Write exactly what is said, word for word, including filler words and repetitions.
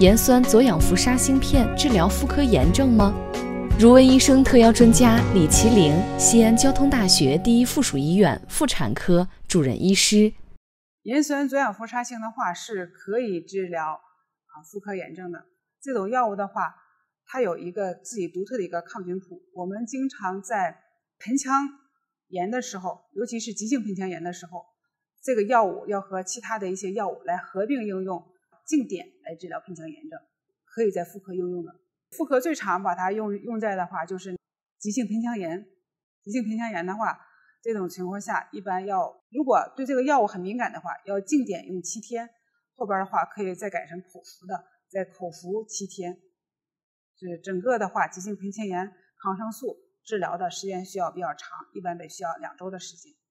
盐酸左氧氟沙星片治疗妇科炎症吗？如温医生特邀专家李麒麟，西安交通大学第一附属医院妇产科主任医师。 盐酸左氧氟沙星的话是可以治疗啊妇科炎症的。这种药物的话，它有一个自己独特的一个抗菌谱。我们经常在盆腔炎的时候，尤其是急性盆腔炎的时候，这个药物要和其他的一些药物来合并应用，静点来治疗盆腔炎症，可以在妇科应用的。妇科最常把它用用在的话就是急性盆腔炎。急性盆腔炎的话，这种情况下一般要，如果对这个药物很敏感的话，要静点用七天，后边的话可以再改成口服的，再口服七天。是整个的话，急性盆腔炎抗生素治疗的时间需要比较长，一般得需要两周的时间。